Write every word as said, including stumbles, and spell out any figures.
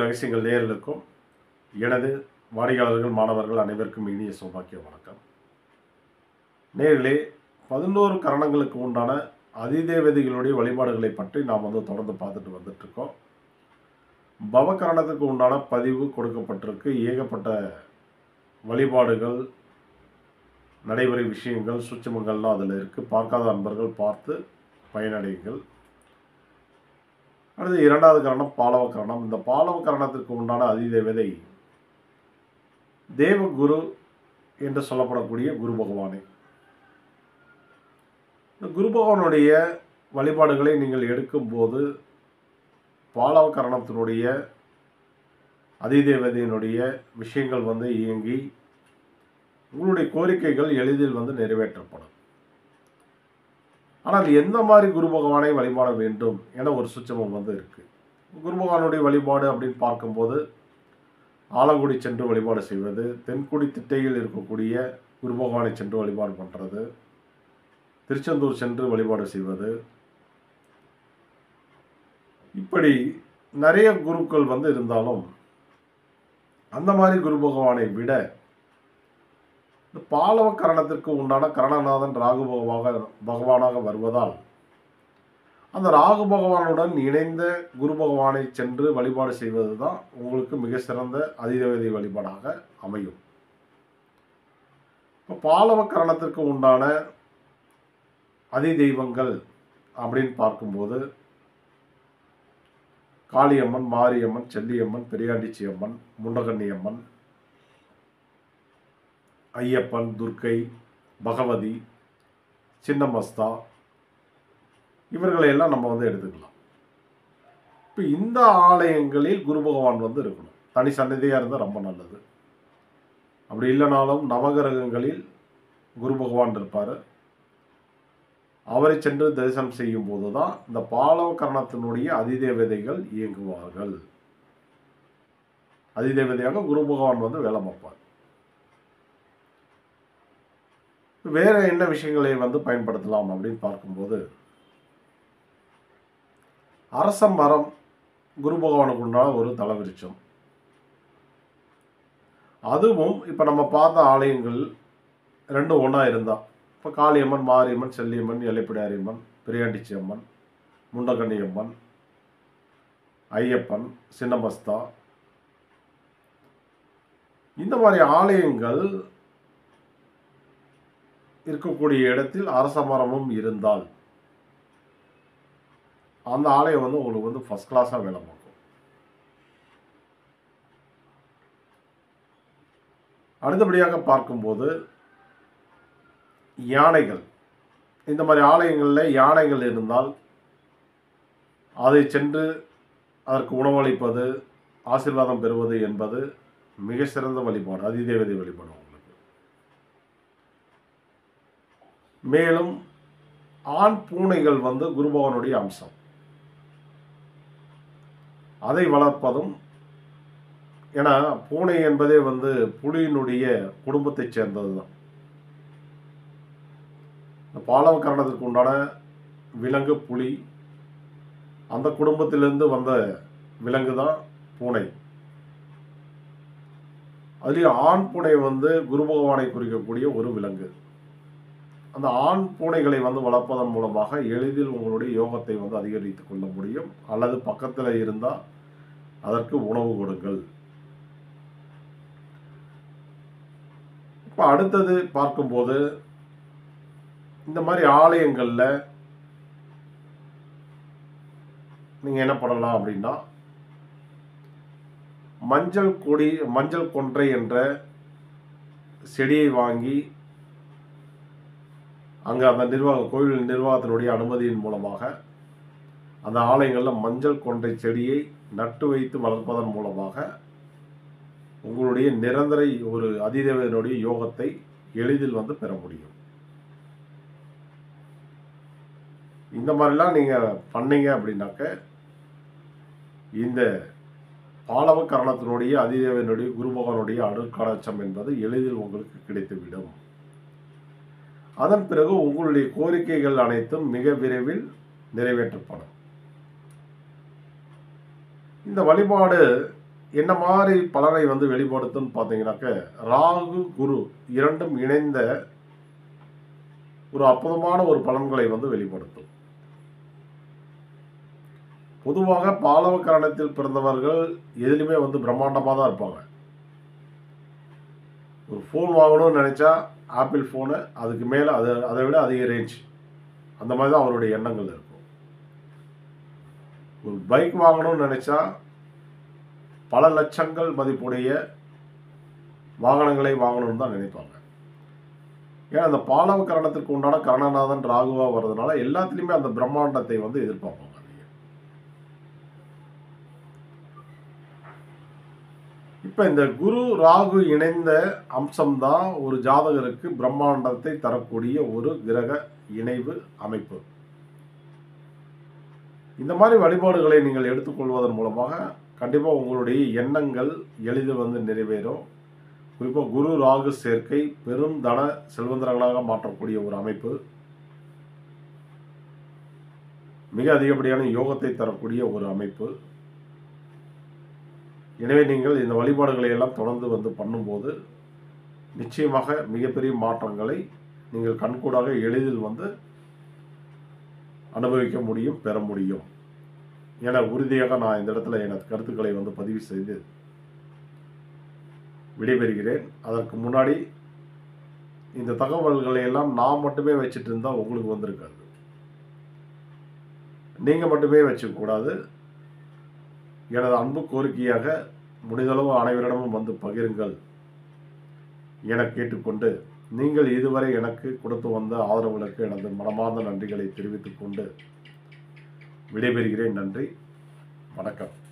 ரகசியங்கள் நேயர்களுக்கும் எனது வாடிக்கையாளர்கள் மாணவர்கள் அனைவருக்கும் இனிய சௌபாக்கிய வணக்கம். நேயர்களே, பதினோரு கரணங்களுக்கு உண்டான அதிதேவதைகளுடைய வழிபாடுகளை பற்றி நாம் வந்து தொடர்ந்து பார்த்துட்டு வந்துட்டு இருக்கோம். பவகரணத்துக்கு உண்டான பதிவு கொடுக்கப்பட்டிருக்கு. ஏகப்பட்ட வழிபாடுகள், நடைமுறை விஷயங்கள், சூட்சுமங்கள்லாம் அதில் இருக்குது. பார்க்காத அன்பர்கள் பார்த்து பயனடைகள். அடுத்து இரண்டாவது கரணம் பாலவ கரணம். இந்த பாலவ கரணத்திற்கு உண்டான அதிதேவதை தேவகுரு என்று சொல்லப்படக்கூடிய குரு பகவானே. இந்த குரு பகவானுடைய வழிபாடுகளை நீங்கள் எடுக்கும்போது பாலவ கரணத்தினுடைய அதிதேவதையினுடைய விஷயங்கள் வந்து இயங்கி உங்களுடைய கோரிக்கைகள் எளிதில் வந்து நிறைவேற்றப்படும். ஆனால் எந்த மாதிரி குரு பகவானை வழிபாட வேண்டும் என ஒரு சூட்சமம் வந்து இருக்குது. குரு பகவானுடைய வழிபாடு அப்படின்னு பார்க்கும்போது ஆலங்குடி சென்று வழிபாடு செய்வது, தென்குடி திட்டையில் இருக்கக்கூடிய குரு பகவானை சென்று வழிபாடு பண்ணுறது, திருச்செந்தூர் சென்று வழிபாடு செய்வது, இப்படி நிறைய குருக்கள் வந்து இருந்தாலும் அந்த மாதிரி குரு பகவானை விட இந்த பாலவ கரணத்திற்கு உண்டான கரணநாதன் ராகு பகவாக பகவானாக வருவதால் அந்த ராகு பகவானுடன் இணைந்த குரு பகவானை சென்று வழிபாடு செய்வது தான் உங்களுக்கு மிக சிறந்த அதிதேவதை வழிபாடாக அமையும். இப்போ பாலவ கரணத்திற்கு உண்டான அதிதெய்வங்கள் அப்படின்னு பார்க்கும்போது காளியம்மன், மாரியம்மன், செல்லியம்மன், பெரியாண்டிச்சி அம்மன், முண்டகண்ணியம்மன், ஐயப்பன், துர்க்கை, பகவதி, சின்னமஸ்தா, இவர்களையெல்லாம் நம்ம வந்து எடுத்துக்கலாம். இப்போ இந்த ஆலயங்களில் குரு பகவான் வந்து இருக்கணும். தனி சன்னதியாக இருந்தால் ரொம்ப நல்லது. அப்படி இல்லைனாலும் நவகிரகங்களில் குரு பகவான் இருப்பார். அவரை சென்று தரிசனம் செய்யும் போது தான் இந்த பாலவ கரணத்தினுடைய அதிதேவதைகள் இயங்குவார்கள். அதிதேவதையாக குரு பகவான் வந்து வேலை பார்ப்பார். வேற என்ன விஷயங்களை வந்து பயன்படுத்தலாம் அப்படின்னு பார்க்கும்போது அரச மரம் குரு பகவானுக்கு உண்டான ஒரு தலவிருச்சம். அதுவும் இப்போ நம்ம பார்த்த ஆலயங்கள் ரெண்டும் ஒன்றா இருந்தால் இப்போ காளியம்மன், மாரியம்மன், செல்லியம்மன், எல்லைப்பிடாரியம்மன், பெரியாண்டிச்சி அம்மன், முண்டகண்ணியம்மன், ஐயப்பன், சின்னமஸ்தா, இந்த மாதிரி ஆலயங்கள் இருக்கக்கூடிய இடத்தில் அரச மரமும் இருந்தால் அந்த ஆலயம் வந்து உங்களுக்கு வந்து ஃபர்ஸ்ட் கிளாஸாக வேலை பார்க்கும். அடுத்தபடியாக பார்க்கும்போது யானைகள், இந்த மாதிரி ஆலயங்களில் யானைகள் இருந்தால் அதை சென்று அதற்கு உணவளிப்பது, ஆசீர்வாதம் பெறுவது என்பது மிக சிறந்த வழிபாடு, அதிதேவதை வழிபாடு உங்களுக்கு. மேலும் ஆண் பூனைகள் வந்து குரு பகவானுடைய அம்சம். அதை வளர்ப்பதும், ஏன்னா பூனை என்பதே வந்து புலியினுடைய குடும்பத்தை சேர்ந்தது தான். இந்த பாலவ கரணத்திற்கு உண்டான விலங்கு புலி, அந்த குடும்பத்திலிருந்து வந்த விலங்கு தான் பூனை. அதுலேயும் ஆண் பூனை வந்து குரு பகவானை குறிக்கக்கூடிய ஒரு விலங்கு. அந்த ஆண் பூனைகளை வந்து வளர்ப்பதன் மூலமாக எளிதில் உங்களுடைய யோகத்தை வந்து அதிகரித்து கொள்ள முடியும். அல்லது பக்கத்தில் இருந்தால் அதற்கு உணவு கொடுங்கள். இப்போ அடுத்தது பார்க்கும்போது இந்த மாதிரி ஆலயங்களில் நீங்கள் என்ன பண்ணலாம் அப்படின்னா மஞ்சள் கொடி, மஞ்சள் கொன்றை என்ற செடியை வாங்கி அங்கே அந்த நிர்வாக கோவில் நிர்வாகத்தினுடைய அனுமதியின் மூலமாக அந்த ஆலயங்களில் மஞ்சள் கொன்றை செடியை நட்டு வைத்து வளர்ப்பதன் மூலமாக உங்களுடைய நிரந்தர ஒரு அதிதேவதையினுடைய யோகத்தை எளிதில் வந்து பெற முடியும். இந்த மாதிரிலாம் நீங்கள் பண்ணீங்க அப்படின்னாக்க இந்த பாலவ கரணத்தினுடைய அதிதேவனுடைய குரு பகவானுடைய அருட்கடாட்சம் என்பது எளிதில் உங்களுக்கு கிடைத்துவிடும். அதன் பிறகு உங்களுடைய கோரிக்கைகள் அனைத்தும் மிக விரைவில் நிறைவேற்றப்படும். இந்த வழிபாடு என்ன மாதிரி பலனை வந்து வெளிப்படுத்தும்னு பார்த்தீங்கன்னாக்க, ராகு குரு இரண்டும் இணைந்த ஒரு அற்புதமான ஒரு பலன்களை வந்து வெளிப்படுத்தும். பொதுவாக பாலவ கரணத்தில் பிறந்தவர்கள் எதிலுமே வந்து பிரம்மாண்டமாக தான் இருப்பாங்க. ஒரு ஃபோன் வாங்கணும்னு நினைச்சா ஆப்பிள் ஃபோனு, அதுக்கு மேலே அதை அதை விட அதிக ரேஞ்ச், அந்த மாதிரி தான் அவருடைய எண்ணங்கள் இருக்கும். ஒரு பைக் வாங்கணும்னு நினைச்சா பல லட்சங்கள் மதிப்புடைய வாகனங்களை வாங்கணும்னு தான் நினைப்பாங்க. ஏன்னா அந்த பாலவ கரணத்திற்கு உண்டான கரணநாதன் ராகுவா வர்றதுனால எல்லாத்துலேயுமே அந்த பிரம்மாண்டத்தை வந்து எதிர்பார்ப்பாங்க. இப்போ இந்த குரு ராகு இணைந்த அம்சம்தான் ஒரு ஜாதகருக்கு பிரம்மாண்டத்தை தரக்கூடிய ஒரு கிரக இணைவு அமைப்பு. இந்த மாதிரி வழிபாடுகளை நீங்கள் எடுத்துக்கொள்வதன் மூலமாக கண்டிப்பாக உங்களுடைய எண்ணங்கள் எளிதில் வந்து நிறைவேறும். குறிப்பாக குரு ராகு சேர்க்கை பெரும் தன செல்வந்தர்களாக மாற்றக்கூடிய ஒரு அமைப்பு, மிக அதிகப்படியான யோகத்தை தரக்கூடிய ஒரு அமைப்பு. எனவே நீங்கள் இந்த வழிபாடுகளை எல்லாம் தொடர்ந்து வந்து பண்ணும்போது நிச்சயமாக மிகப்பெரிய மாற்றங்களை நீங்கள் கண்கூடாக எளிதில் வந்து அனுபவிக்க முடியும், பெற முடியும் என உறுதியாக நான் இந்த இடத்துல எனது கருத்துக்களை வந்து பதிவு செய்து விடைபெறுகிறேன். அதற்கு முன்னாடி இந்த தகவல்களை எல்லாம் நான் மட்டுமே வச்சுட்டு இருந்தால் உங்களுக்கு வந்திருக்காது. நீங்கள் மட்டுமே வச்சுக்கூடாது. எனது அன்பு கோரிக்கையாக முடிந்தளவு அனைவரிடமும் வந்து பகிருங்கள் என கேட்டுக்கொண்டு, நீங்கள் இதுவரை எனக்கு கொடுத்து வந்த ஆதரவுகளுக்கு எனது மனமார்ந்த நன்றிகளை தெரிவித்துக் கொண்டு விடைபெறுகிறேன். நன்றி, வணக்கம்.